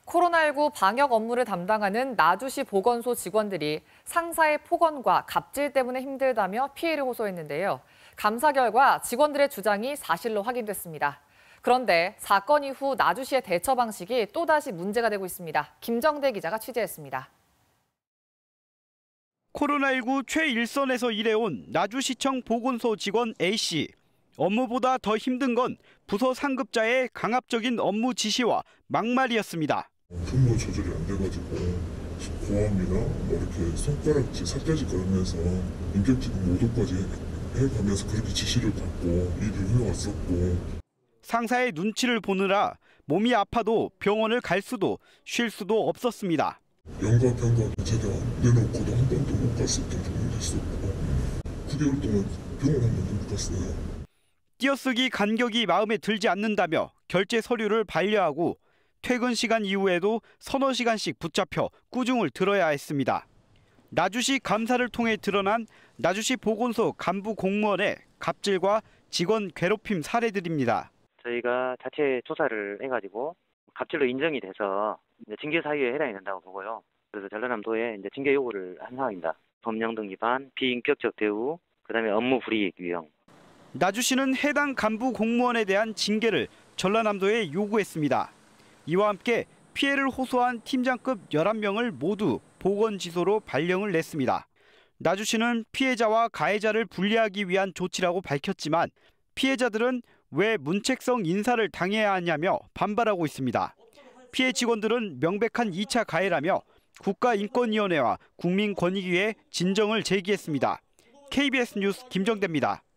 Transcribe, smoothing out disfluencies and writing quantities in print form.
코로나19 방역 업무를 담당하는 나주시 보건소 직원들이 상사의 폭언과 갑질 때문에 힘들다며 피해를 호소했는데요. 감사 결과 직원들의 주장이 사실로 확인됐습니다. 그런데 사건 이후 나주시의 대처 방식이 또다시 문제가 되고 있습니다. 김정대 기자가 취재했습니다. 코로나19 최일선에서 일해온 나주시청 보건소 직원 A씨. 업무보다 더 힘든 건 부서 상급자의 강압적인 업무 지시와 막말이었습니다. 근무 조절이 안 돼가지고 고함이나 이렇게 손가락질, 살까지 걸면서 인격적인 모독까지 해가면서 그렇게 지시를 받고 일을 해왔었고. 상사의 눈치를 보느라 몸이 아파도 병원을 갈 수도 쉴 수도 없었습니다. 연가 병가 제가 내놓고도 한 번도 못 갔었던 경우도 있었고 9개월 동안 병원 한 번도 못 갔어요. 띄어쓰기 간격이 마음에 들지 않는다며 결제 서류를 반려하고 퇴근 시간 이후에도 서너 시간씩 붙잡혀 꾸중을 들어야 했습니다. 나주시 감사를 통해 드러난 나주시 보건소 간부 공무원의 갑질과 직원 괴롭힘 사례들입니다. 저희가 자체 조사를 해가지고 갑질로 인정이 돼서 징계 사유에 해당이 된다고 보고요. 그래서 전라남도에 징계 요구를 한 상황입니다. 법령 등 위반, 비인격적 대우, 그다음에 업무 불이익 유형. 나주시는 해당 간부 공무원에 대한 징계를 전라남도에 요구했습니다. 이와 함께 피해를 호소한 팀장급 11명을 모두 보건지소로 발령을 냈습니다. 나주시는 피해자와 가해자를 분리하기 위한 조치라고 밝혔지만 피해자들은 왜 문책성 인사를 당해야 하냐며 반발하고 있습니다. 피해 직원들은 명백한 2차 가해라며 국가인권위원회와 국민권익위에 진정을 제기했습니다. KBS 뉴스 김정대입니다.